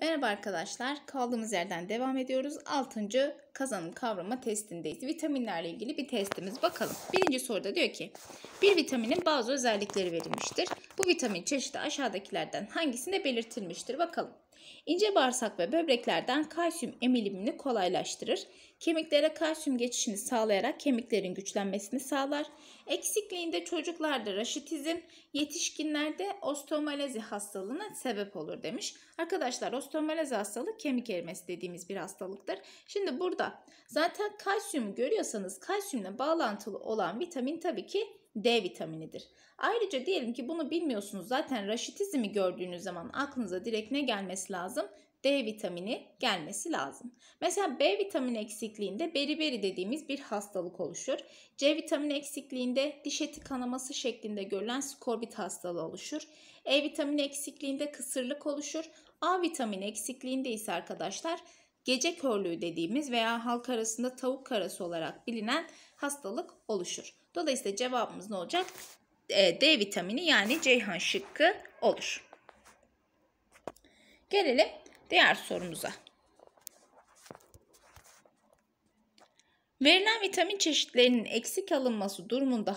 Merhaba arkadaşlar. Kaldığımız yerden devam ediyoruz. 6. kazanım kavrama testindeyiz. Vitaminlerle ilgili bir testimiz. Bakalım. Birinci soruda diyor ki bir vitaminin bazı özellikleri verilmiştir. Bu vitamin çeşidi aşağıdakilerden hangisinde belirtilmiştir? Bakalım. İnce bağırsak ve böbreklerden kalsiyum emilimini kolaylaştırır. Kemiklere kalsiyum geçişini sağlayarak kemiklerin güçlenmesini sağlar. Eksikliğinde çocuklarda raşitizm, yetişkinlerde osteomalezi hastalığına sebep olur demiş. Arkadaşlar osteomalezi hastalığı kemik erimesi dediğimiz bir hastalıktır. Şimdi burada zaten kalsiyumu görüyorsanız kalsiyumla bağlantılı olan vitamin tabii ki D vitaminidir. Ayrıca diyelim ki bunu bilmiyorsunuz, zaten raşitizmi gördüğünüz zaman aklınıza direkt ne gelmesi lazım? D vitamini gelmesi lazım. Mesela B vitamini eksikliğinde beriberi dediğimiz bir hastalık oluşur. C vitamini eksikliğinde diş eti kanaması şeklinde görülen skorbut hastalığı oluşur. E vitamini eksikliğinde kısırlık oluşur. A vitamini eksikliğinde ise arkadaşlar gece körlüğü dediğimiz veya halk arasında tavuk karası olarak bilinen hastalık oluşur. Dolayısıyla cevabımız ne olacak? D vitamini yani Ceyhan şıkkı olur. Gelelim diğer sorumuza. Verilen vitamin çeşitlerinin eksik alınması durumunda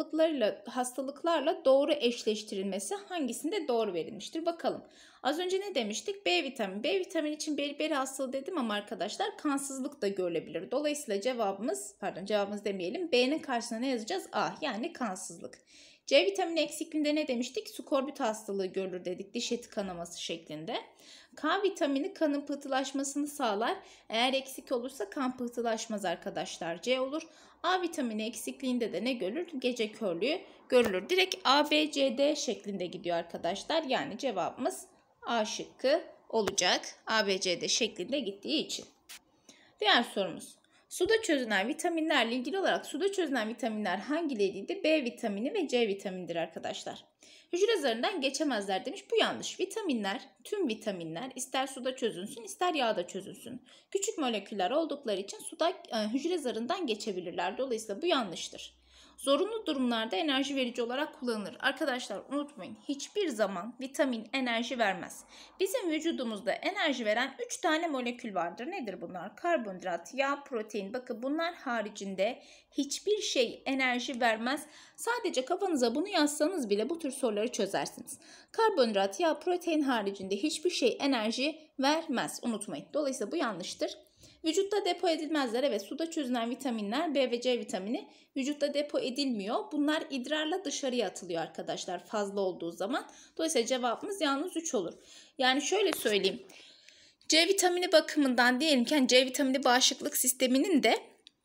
hastalıklarla doğru eşleştirilmesi hangisinde doğru verilmiştir? Bakalım. Az önce ne demiştik? B vitamini. B vitamini için beriberi hastalığı dedim ama arkadaşlar kansızlık da görülebilir. Dolayısıyla cevabımız demeyelim. B'nin karşısına ne yazacağız? A yani kansızlık. C vitamini eksikliğinde ne demiştik? Skorbut hastalığı görülür dedik. Diş eti kanaması şeklinde. K vitamini kanın pıhtılaşmasını sağlar. Eğer eksik olursa kan pıhtılaşmaz arkadaşlar. C olur. A vitamini eksikliğinde de ne görülür? Gece körlüğü görülür. Direkt A, B, C, D şeklinde gidiyor arkadaşlar. Yani cevabımız A şıkkı olacak. A, B, C, D şeklinde gittiği için. Diğer sorumuz. Suda çözünen vitaminlerle ilgili olarak suda çözünen vitaminler hangileriydi? B vitamini ve C vitaminidir arkadaşlar. Hücre zarından geçemezler demiş. Bu yanlış. Vitaminler, tüm vitaminler ister suda çözünsün ister yağda çözünsün. Küçük moleküller oldukları için suda hücre zarından geçebilirler. Dolayısıyla bu yanlıştır. Zorunlu durumlarda enerji verici olarak kullanılır. Arkadaşlar unutmayın, hiçbir zaman vitamin enerji vermez. Bizim vücudumuzda enerji veren 3 tane molekül vardır. Nedir bunlar? Karbonhidrat, yağ, protein. Bakın bunlar haricinde hiçbir şey enerji vermez. Sadece kafanıza bunu yazsanız bile bu tür soruları çözersiniz. Karbonhidrat, yağ, protein haricinde hiçbir şey enerji vermez. Unutmayın. Dolayısıyla bu yanlıştır. Vücutta depo edilmezler. Evet, suda çözünen vitaminler B ve C vitamini vücutta depo edilmiyor. Bunlar idrarla dışarıya atılıyor arkadaşlar fazla olduğu zaman. Dolayısıyla cevabımız yalnız 3 olur. Yani şöyle söyleyeyim. C vitamini bakımından diyelim ki C vitamini bağışıklık sisteminin de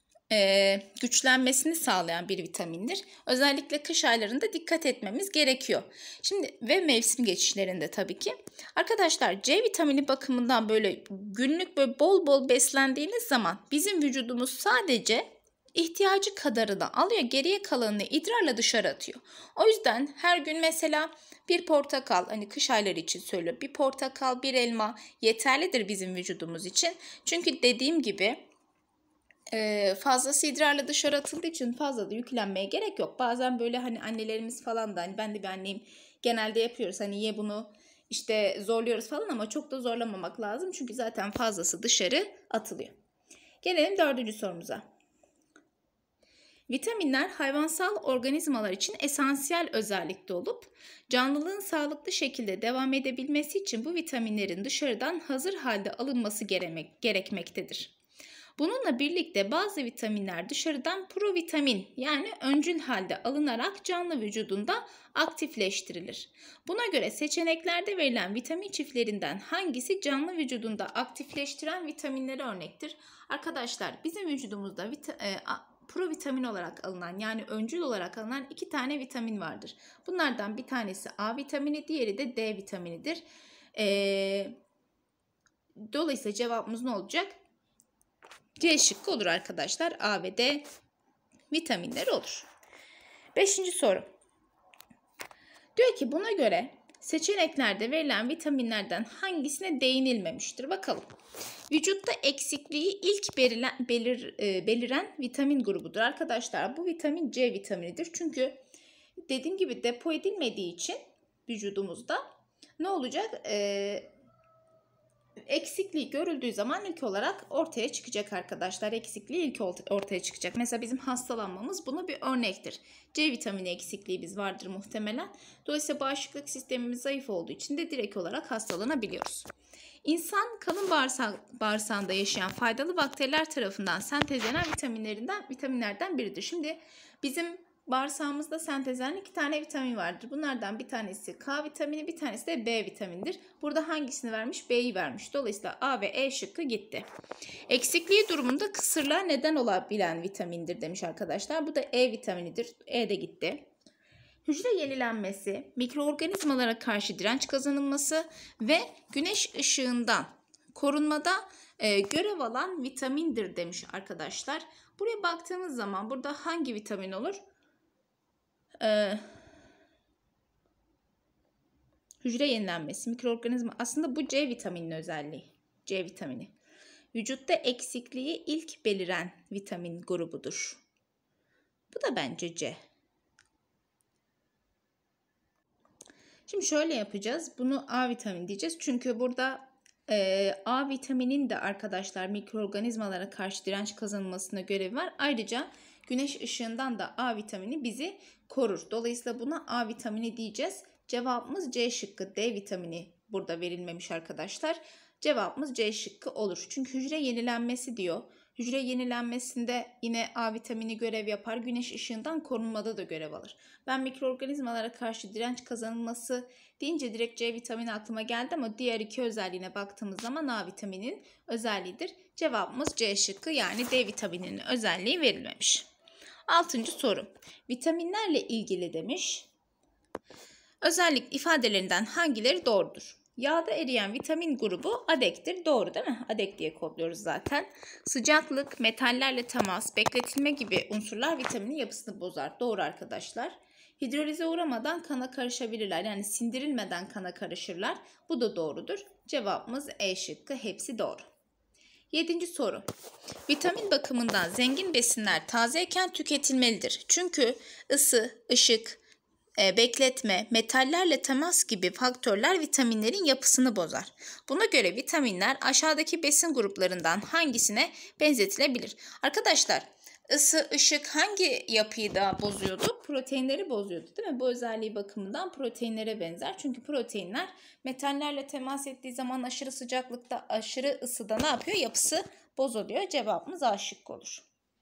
güçlenmesini sağlayan bir vitamindir. Özellikle kış aylarında dikkat etmemiz gerekiyor. Şimdi ve mevsim geçişlerinde tabii ki. Arkadaşlar C vitamini bakımından böyle günlük böyle bol bol beslendiğiniz zaman bizim vücudumuz sadece ihtiyacı kadarını alıyor, geriye kalanını idrarla dışarı atıyor. O yüzden her gün mesela bir portakal, hani kış ayları için söylüyorum, bir portakal, bir elma yeterlidir bizim vücudumuz için. Çünkü dediğim gibi fazlası idrarla dışarı atıldığı için fazla da yüklenmeye gerek yok. Bazen böyle hani annelerimiz falan da, hani ben de bir anneyim, genelde yapıyoruz. Hani ye bunu işte zorluyoruz falan ama çok da zorlamamak lazım. Çünkü zaten fazlası dışarı atılıyor. Gelelim 4. sorumuza. Vitaminler hayvansal organizmalar için esansiyel özellikte olup canlılığın sağlıklı şekilde devam edebilmesi için bu vitaminlerin dışarıdan hazır halde alınması gerekmektedir. Bununla birlikte bazı vitaminler dışarıdan provitamin yani öncül halde alınarak canlı vücudunda aktifleştirilir. Buna göre seçeneklerde verilen vitamin çiftlerinden hangisi canlı vücudunda aktifleştiren vitaminlere örnektir? Arkadaşlar bizim vücudumuzda provitamin olarak alınan yani öncül olarak alınan 2 tane vitamin vardır. Bunlardan bir tanesi A vitamini, diğeri de D vitaminidir. Dolayısıyla cevabımız ne olacak? C şıkkı olur arkadaşlar. A ve D vitaminleri olur. 5. soru. Diyor ki buna göre seçeneklerde verilen vitaminlerden hangisine değinilmemiştir? Bakalım. Vücutta eksikliği ilk beliren vitamin grubudur. Arkadaşlar bu vitamin C vitaminidir. Çünkü dediğim gibi depo edilmediği için vücudumuzda ne olacak? eksikliği görüldüğü zaman ilk olarak ortaya çıkacak arkadaşlar. Eksikliği ilk ortaya çıkacak. Mesela bizim hastalanmamız buna bir örnektir. C vitamini eksikliği biz vardır muhtemelen. Dolayısıyla bağışıklık sistemimiz zayıf olduğu için de direkt olarak hastalanabiliyoruz. İnsan kalın bağırsağında yaşayan faydalı bakteriler tarafından sentezlenen vitaminlerden biridir. Şimdi bizim bağırsağımızda sentezlenen 2 tane vitamin vardır. Bunlardan bir tanesi K vitamini, bir tanesi de B vitaminidir. Burada hangisini vermiş? B'yi vermiş. Dolayısıyla A ve E şıkkı gitti. Eksikliği durumunda kısırlığa neden olabilen vitamindir demiş arkadaşlar. Bu da E vitaminidir. E de gitti. Hücre yenilenmesi, mikroorganizmalara karşı direnç kazanılması ve güneş ışığından korunmada görev alan vitamindir demiş arkadaşlar. Buraya baktığımız zaman burada hangi vitamin olur? Hücre yenilenmesi, mikroorganizma, aslında bu C vitamininin özelliği. C vitamini. Vücutta eksikliği ilk beliren vitamin grubudur. Bu da bence C. Şimdi şöyle yapacağız. Bunu A vitamini diyeceğiz. Çünkü burada A vitaminin de arkadaşlar mikroorganizmalara karşı direnç kazanılmasına görevi var. Ayrıca güneş ışığından da A vitamini bizi korur. Dolayısıyla buna A vitamini diyeceğiz. Cevabımız C şıkkı. D vitamini burada verilmemiş arkadaşlar. Cevabımız C şıkkı olur. Çünkü hücre yenilenmesi diyor. Hücre yenilenmesinde yine A vitamini görev yapar. Güneş ışığından korunmada da görev alır. Ben mikroorganizmalara karşı direnç kazanılması deyince direkt C vitamini aklıma geldi ama diğer iki özelliğine baktığımız zaman A vitaminin özelliğidir. Cevabımız C şıkkı, yani D vitamininin özelliği verilmemiş. 6. soru. Vitaminlerle ilgili demiş. Özellik ifadelerinden hangileri doğrudur? Yağda eriyen vitamin grubu adektir. Doğru değil mi? Adek diye kodluyoruz zaten. Sıcaklık, metallerle temas, bekletilme gibi unsurlar vitaminin yapısını bozar. Doğru arkadaşlar. Hidrolize uğramadan kana karışabilirler. Yani sindirilmeden kana karışırlar. Bu da doğrudur. Cevabımız E şıkkı. Hepsi doğru. 7. soru. Vitamin bakımından zengin besinler tazeyken tüketilmelidir. Çünkü ısı, ışık, bekletme, metallerle temas gibi faktörler vitaminlerin yapısını bozar. Buna göre vitaminler aşağıdaki besin gruplarından hangisine benzetilebilir? Arkadaşlar, ısı, ışık hangi yapıyı da bozuyordu? Proteinleri bozuyordu değil mi? Bu özelliği bakımından proteinlere benzer. Çünkü proteinler metallerle temas ettiği zaman aşırı sıcaklıkta, aşırı ısıda ne yapıyor? Yapısı bozuluyor. Cevabımız A şıkkı olur.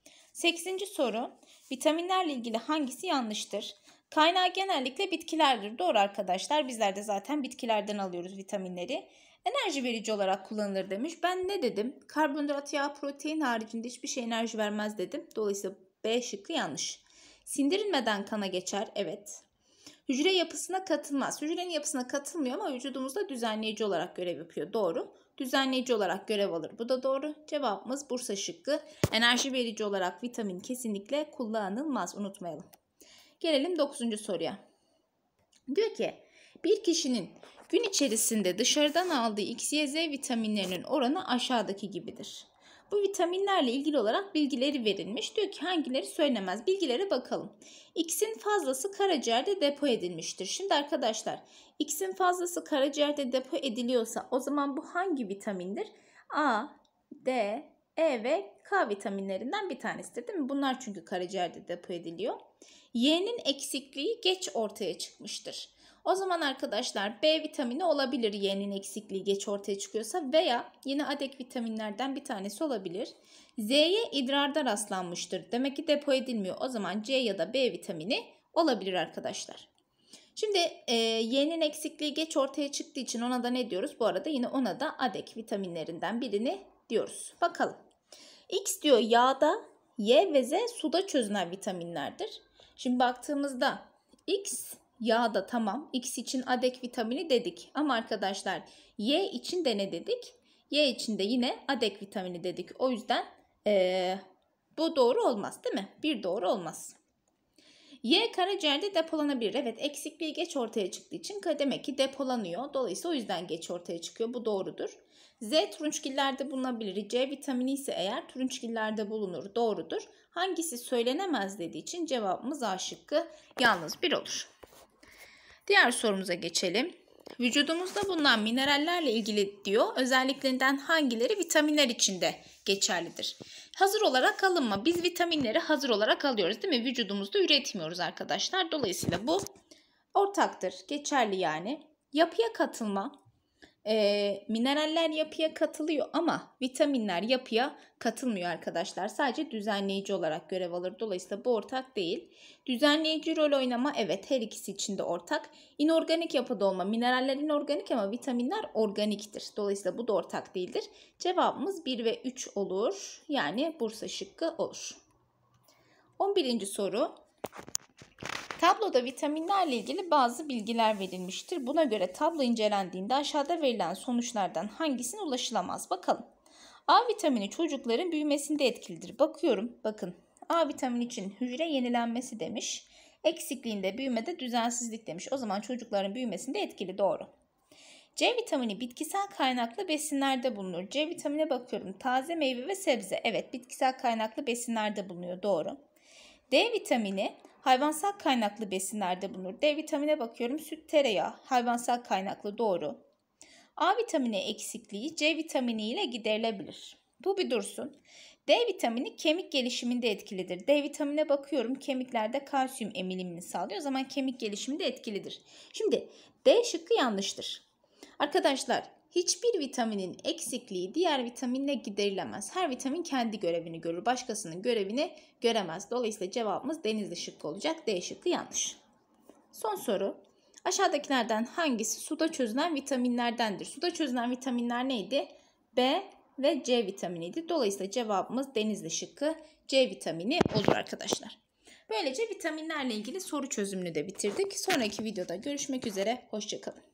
8. soru. Vitaminlerle ilgili hangisi yanlıştır? Kaynağı genellikle bitkilerdir. Doğru arkadaşlar. Bizler de zaten bitkilerden alıyoruz vitaminleri. Enerji verici olarak kullanılır demiş. Ben ne dedim? Karbonhidrat, yağ, protein haricinde hiçbir şey enerji vermez dedim. Dolayısıyla B şıkkı yanlış. Sindirilmeden kana geçer. Evet. Hücre yapısına katılmaz. Hücrenin yapısına katılmıyor ama vücudumuzda düzenleyici olarak görev yapıyor. Doğru. Düzenleyici olarak görev alır. Bu da doğru. Cevabımız Bursa şıkkı. Enerji verici olarak vitamin kesinlikle kullanılmaz. Unutmayalım. Gelelim 9. soruya. Diyor ki bir kişinin gün içerisinde dışarıdan aldığı X, Y, Z vitaminlerinin oranı aşağıdaki gibidir. Bu vitaminlerle ilgili olarak bilgileri verilmiş. Diyor ki hangileri söylenemez. Bilgilere bakalım. X'in fazlası karaciğerde depo edilmiştir. Şimdi arkadaşlar, X'in fazlası karaciğerde depo ediliyorsa o zaman bu hangi vitamindir? A, D, E ve K vitaminlerinden bir tanesidir değil mi? Bunlar çünkü karaciğerde depo ediliyor. Y'nin eksikliği geç ortaya çıkmıştır. O zaman arkadaşlar B vitamini olabilir, Y'nin eksikliği geç ortaya çıkıyorsa, veya yine adek vitaminlerden bir tanesi olabilir. Z'ye idrarda rastlanmıştır. Demek ki depo edilmiyor. O zaman C ya da B vitamini olabilir arkadaşlar. Şimdi Y'nin eksikliği geç ortaya çıktığı için ona da ne diyoruz? Bu arada yine ona da adek vitaminlerinden birini diyoruz. Bakalım. X diyor yağda, Y ve Z suda çözünen vitaminlerdir. Şimdi baktığımızda X yağda, tamam. X için adek vitamini dedik. Ama arkadaşlar Y için de ne dedik? Y için de yine adek vitamini dedik. O yüzden bu doğru olmaz değil mi? Bir doğru olmaz. Y karaciğerde depolanabilir. Evet, eksikliği geç ortaya çıktığı için demek ki depolanıyor. Dolayısıyla o yüzden geç ortaya çıkıyor. Bu doğrudur. Z turunçgillerde bulunabilir. C vitamini ise eğer turunçgillerde bulunur. Doğrudur. Hangisi söylenemez dediği için cevabımız A şıkkı, yalnız bir olur. Diğer sorumuza geçelim. Vücudumuzda bulunan minerallerle ilgili diyor. Özelliklerinden hangileri vitaminler içinde geçerlidir? Hazır olarak alınma. Biz vitaminleri hazır olarak alıyoruz değil mi? Vücudumuzda üretmiyoruz arkadaşlar. Dolayısıyla bu ortaktır. Geçerli yani. Yapıya katılma. Mineraller yapıya katılıyor ama vitaminler yapıya katılmıyor arkadaşlar. Sadece düzenleyici olarak görev alır. Dolayısıyla bu ortak değil. Düzenleyici rol oynama, evet, her ikisi için de ortak. İnorganik yapıda olma. Mineraller inorganik ama vitaminler organiktir. Dolayısıyla bu da ortak değildir. Cevabımız 1 ve 3 olur. Yani Bursa şıkkı olur. 11. soru. Tabloda vitaminlerle ilgili bazı bilgiler verilmiştir. Buna göre tablo incelendiğinde aşağıda verilen sonuçlardan hangisine ulaşılamaz? Bakalım. A vitamini çocukların büyümesinde etkilidir. Bakıyorum. Bakın. A vitamini için hücre yenilenmesi demiş. Eksikliğinde büyümede düzensizlik demiş. O zaman çocukların büyümesinde etkili. Doğru. C vitamini bitkisel kaynaklı besinlerde bulunur. C vitamine bakıyorum. Taze meyve ve sebze. Evet, bitkisel kaynaklı besinlerde bulunuyor. Doğru. D vitamini hayvansal kaynaklı besinlerde bulunur. D vitamine bakıyorum. Süt, tereyağı, hayvansal kaynaklı. Doğru. A vitamini eksikliği C vitamini ile giderilebilir. Bu bir dursun. D vitamini kemik gelişiminde etkilidir. D vitamine bakıyorum. Kemiklerde kalsiyum emilimini sağlıyor. O zaman kemik gelişiminde etkilidir. Şimdi D şıkkı yanlıştır. Arkadaşlar, hiçbir vitaminin eksikliği diğer vitaminle giderilemez. Her vitamin kendi görevini görür. Başkasının görevini göremez. Dolayısıyla cevabımız Denizli şıkkı olacak. D şıkkı yanlış. Son soru. Aşağıdakilerden hangisi suda çözünen vitaminlerdendir? Suda çözünen vitaminler neydi? B ve C vitaminiydi. Dolayısıyla cevabımız Denizli şıkkı C vitamini olur arkadaşlar. Böylece vitaminlerle ilgili soru çözümünü de bitirdik. Sonraki videoda görüşmek üzere. Hoşça kalın.